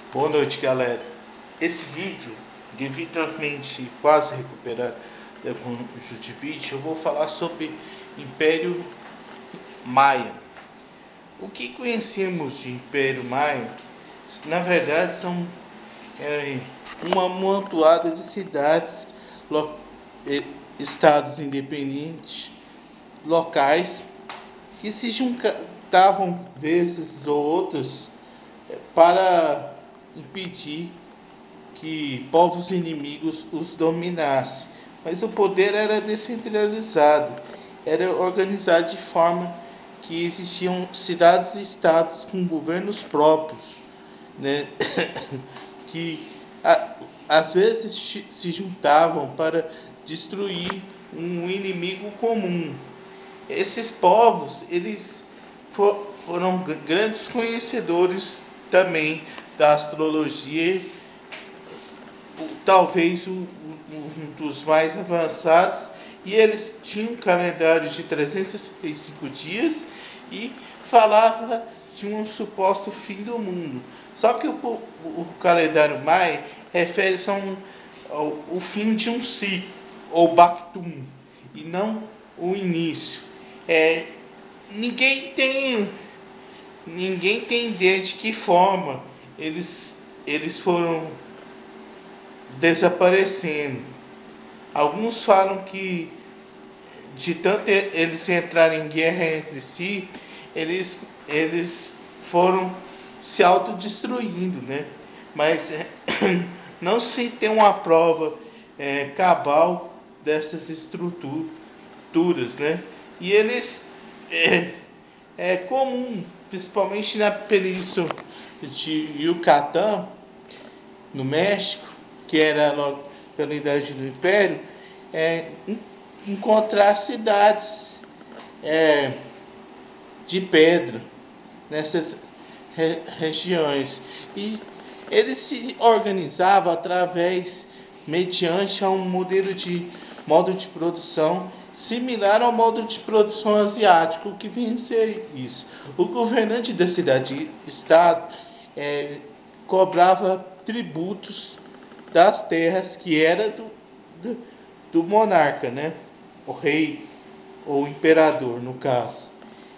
Boa noite, galera. Esse vídeo, devidamente quase recuperado da conjuntivite, eu vou falar sobre Império Maia. O que conhecemos de Império Maia, na verdade, são uma amontoada de cidades, estados independentes, locais, que se juntavam vezes ou outras para impedir que povos inimigos os dominassem. Mas o poder era descentralizado, era organizado de forma que existiam cidades e estados com governos próprios, né? que às vezes se juntavam para destruir um inimigo comum. Esses povos, eles foram grandes conhecedores também da astrologia, talvez um dos mais avançados, e eles tinham um calendário de 365 dias e falava de um suposto fim do mundo. Só que o calendário Maia refere-se ao fim de um ciclo, ou Bactum, e não o início. É, ninguém tem ideia de que forma eles foram desaparecendo. Alguns falam que de tanto eles entrarem em guerra entre si, eles foram se autodestruindo, né? Mas não se tem uma prova cabal dessas estruturas, né? E eles é comum, principalmente na península de Yucatán, no México, que era a localidade do Império, encontrar cidades de pedra nessas regiões. E eles se organizavam mediante a um modo de produção similar ao modo de produção asiático que vem a ser isso. O governante da cidade-estado cobrava tributos das terras que era do monarca, né? O rei ou imperador, no caso.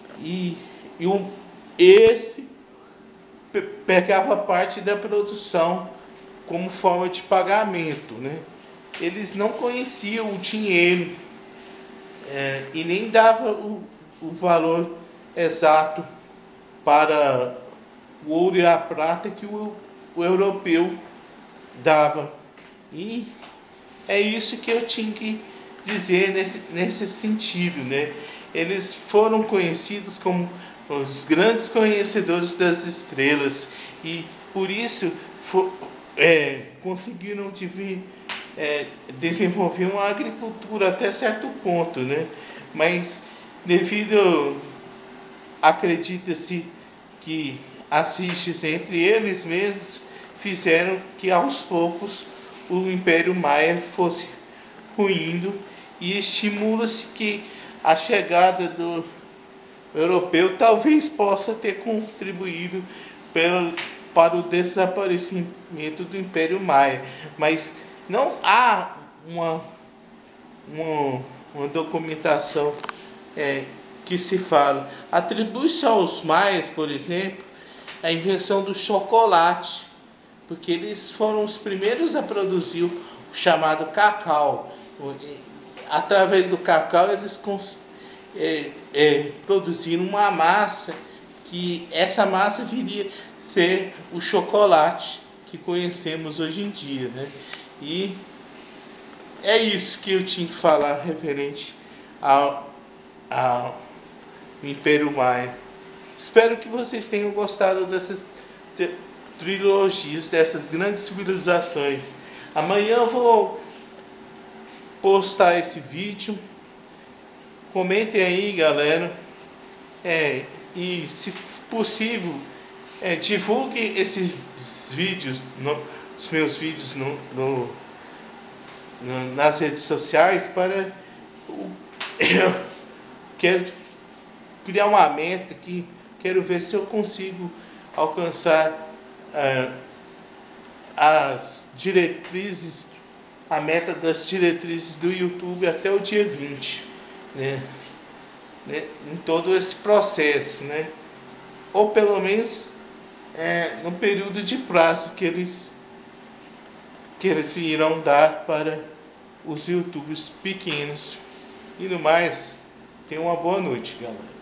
Esse pegava parte da produção como forma de pagamento, né? Eles não conheciam o dinheiro e nem dava o valor exato para o ouro e a prata que o europeu dava. E é isso que eu tinha que dizer nesse sentido, né? Eles foram conhecidos como os grandes conhecedores das estrelas e por isso conseguiram desenvolver uma agricultura até certo ponto, né? Mas acredita-se que as rixas entre eles mesmos fizeram que aos poucos o Império Maia fosse ruindo e estimula-se que a chegada do europeu talvez possa ter contribuído para o desaparecimento do Império Maia, mas não há uma documentação que se fala. Atribui-se aos maias, por exemplo, a invenção do chocolate, porque eles foram os primeiros a produzir o chamado cacau. Através do cacau eles produziram uma massa, que essa massa viria a ser o chocolate que conhecemos hoje em dia, né? E é isso que eu tinha que falar referente ao Império Maia. Espero que vocês tenham gostado dessas trilogias, dessas grandes civilizações. Amanhã eu vou postar esse vídeo. Comentem aí, galera. E se possível, divulgue esses vídeos, os meus vídeos nas redes sociais para eu quero criar uma meta que quero ver se eu consigo alcançar as diretrizes, a meta das diretrizes do YouTube até o dia 20, né? Em todo esse processo, né? Ou pelo menos no período de prazo que eles irão dar para os YouTubers pequenos. E no mais, tenha uma boa noite, galera.